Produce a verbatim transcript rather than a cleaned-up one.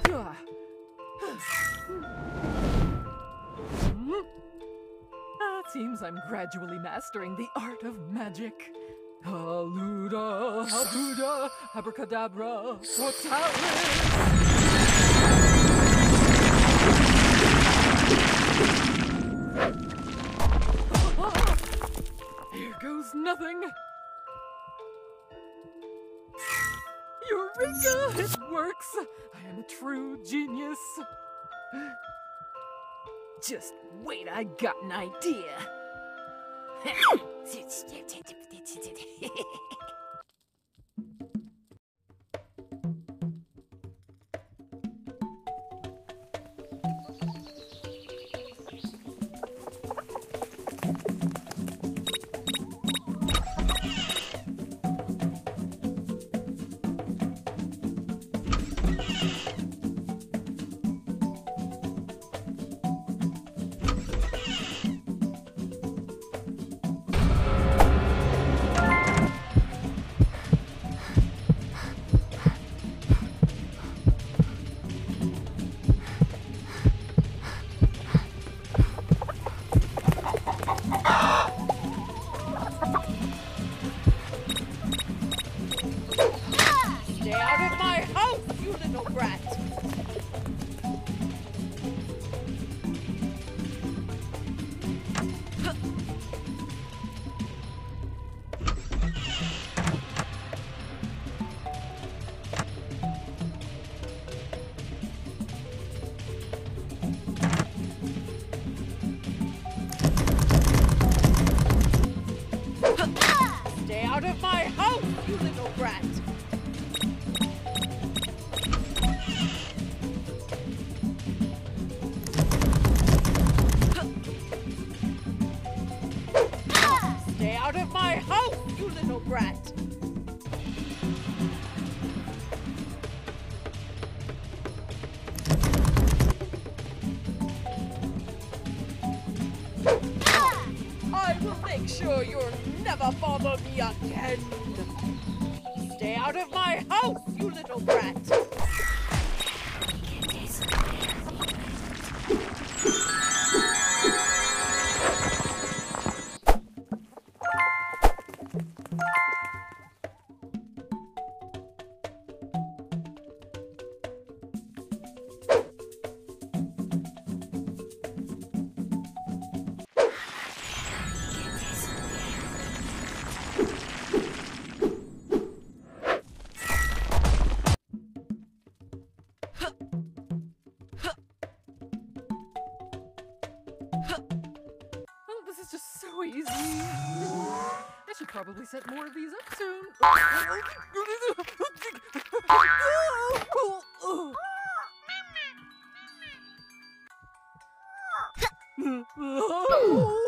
Ah, it seems I'm gradually mastering the art of magic. Haluda, habuda, abracadabra, fortalis! Here goes nothing! Eureka! It works! I am a true genius! Just wait, I got an idea! Stay out of my house, you little brat! Stay out of my house, you little brat! Stay out of my house, you little brat! I will make sure you'll never bother me again! Stay out of my house, you little brat! Oh, this is just so easy. I should probably set more of these up soon. Oh,